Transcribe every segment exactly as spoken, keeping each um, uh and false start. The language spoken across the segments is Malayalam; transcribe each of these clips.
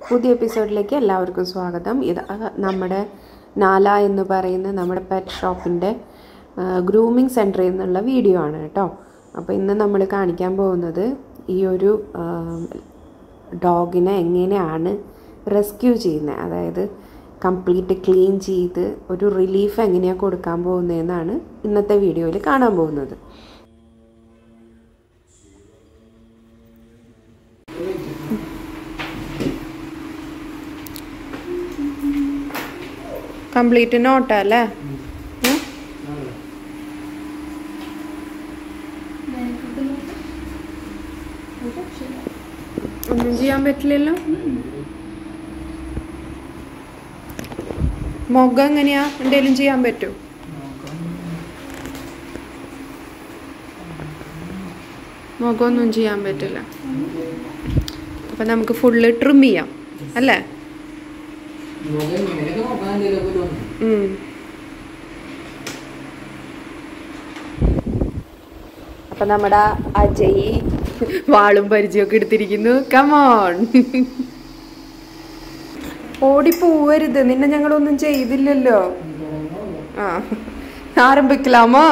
പുതിയ എപ്പിസോഡിലേക്ക് എല്ലാവർക്കും സ്വാഗതം. ഇത് നമ്മുടെ നാല എന്ന് പറയുന്ന നമ്മുടെ പെറ്റ് ഷോപ്പിൻ്റെ ഗ്രൂമിങ് സെൻറ്ററിൽ നിന്നുള്ള വീഡിയോ ആണ് കേട്ടോ. അപ്പോൾ ഇന്ന് നമ്മൾ കാണിക്കാൻ പോകുന്നത് ഈ ഒരു ഡോഗിനെ എങ്ങനെയാണ് റെസ്ക്യൂ ചെയ്യുന്നത്, അതായത് കംപ്ലീറ്റ് ക്ലീൻ ചെയ്ത് ഒരു റിലീഫ് എങ്ങനെയാണ് കൊടുക്കാൻ പോകുന്നതെന്നാണ് ഇന്നത്തെ വീഡിയോയിൽ കാണാൻ പോകുന്നത്. കംപ്ലീറ്റ് നോട്ടല്ലേ? ഒന്നും ചെയ്യാൻ പറ്റില്ലല്ലോ. മുഖം എങ്ങനെയാ, എന്തെങ്കിലും ചെയ്യാൻ പറ്റുമോ? മുഖമൊന്നും ചെയ്യാൻ പറ്റില്ല. അപ്പൊ നമുക്ക് ഫുള്ള് ട്രിം ചെയ്യാം അല്ലേ? അപ്പൊ നമ്മുടെ അജയ് വാളും പരിചയമൊക്കെ എടുത്തിരിക്കുന്നു. കമോൺ, ഓടി പോവരുത്, നിന്നെ ഞങ്ങളൊന്നും ചെയ്തില്ലല്ലോ. ആ, ആരംഭിക്കലാമോ?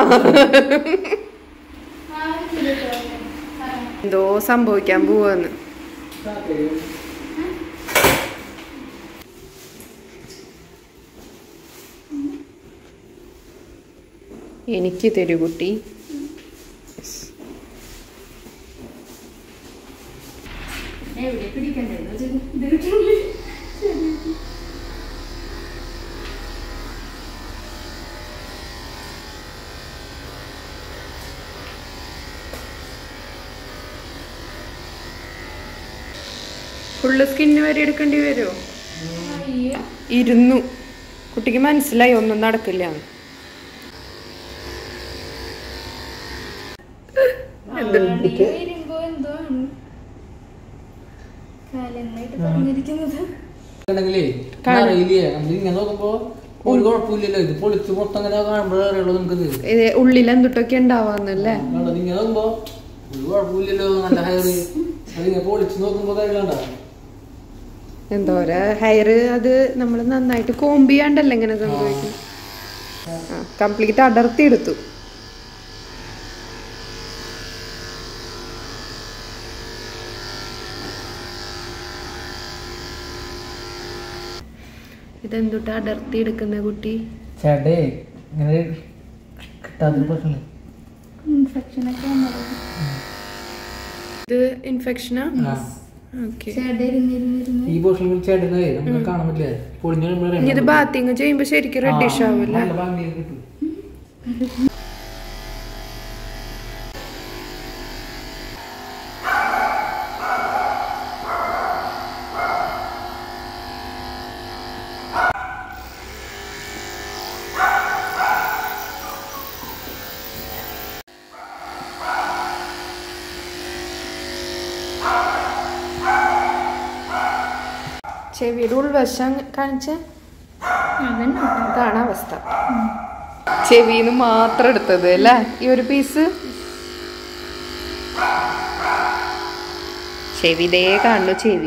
എന്തോ സംഭവിക്കാൻ പോവാന്ന്. എനിക്ക് തരൂ കുട്ടി. ഫുള്ള് സ്കിന്ന് വരെ എടുക്കേണ്ടി വരുമോ? ഇരുന്നു. കുട്ടിക്ക് മനസ്സിലായി ഒന്നും നടക്കില്ല. ഉള്ളിൽ എന്തൊക്കെ ഉണ്ടാവാന്നല്ലേ? എന്തോര ഹെയർ, അത് നമ്മൾ നന്നായിട്ട് കോംബ് ചെയ്യാണ്ടല്ലേ ഇങ്ങനെ സംഭവിക്കും. കംപ്ലീറ്റ് അടർത്തി എടുത്തു. ഇതെന്തുട്ടാ അടർത്തി എടുക്കുന്ന കുട്ടി? ഇത് ഇൻഫെക്ഷനാ? ഇത് ബാത്തിങ് ചെയ്യുമ്പോ ശരിക്കും റെഡിഷ് ആവില്ല. ചെവിയുടെ ഉൾവശം കാണിച്ച അതാണ് അവസ്ഥ. ചെവിന്ന് മാത്രം എടുത്തത് അല്ലേ ഈ ഒരു പീസ്? ചെവിതേ കാണു. ചെവി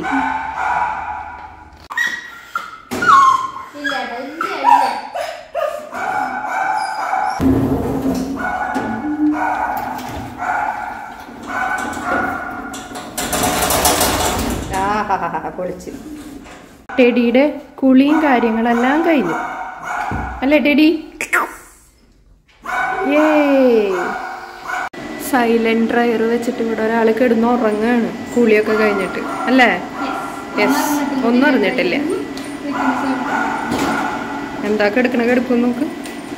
പൊളിച്ച്. ടെഡിയുടെ കുളിയും കാര്യങ്ങളെല്ലാം കഴിഞ്ഞു അല്ലേ ടെഡി? ഏ സൈലന്റ് ഡ്രയർ വെച്ചിട്ട് ഇവിടെ ഒരാൾ കിടന്ന് ഉറങ്ങാണ് കുളിയൊക്കെ കഴിഞ്ഞിട്ട് അല്ലേ? യെസ്, ഒന്നും അറിഞ്ഞിട്ടില്ല. എന്താ കിടക്കണ കിടക്കും നോക്ക്.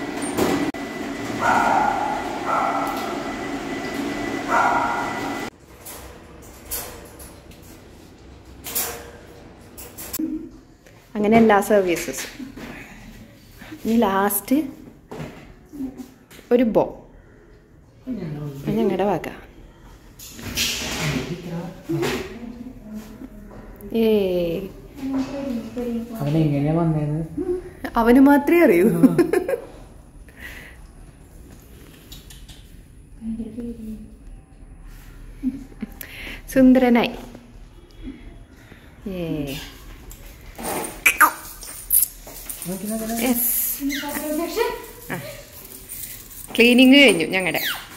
അങ്ങനെ എല്ലാ സർവീസസും. ഇനി ലാസ്റ്റ് ഒരു ബോ ഞങ്ങളുടെ വക. ഏ അവന് മാത്രമേ അറിയൂ. സുന്ദരനായി. ഏ ക്ലീനിങ് കഴിഞ്ഞു ഞങ്ങളുടെ.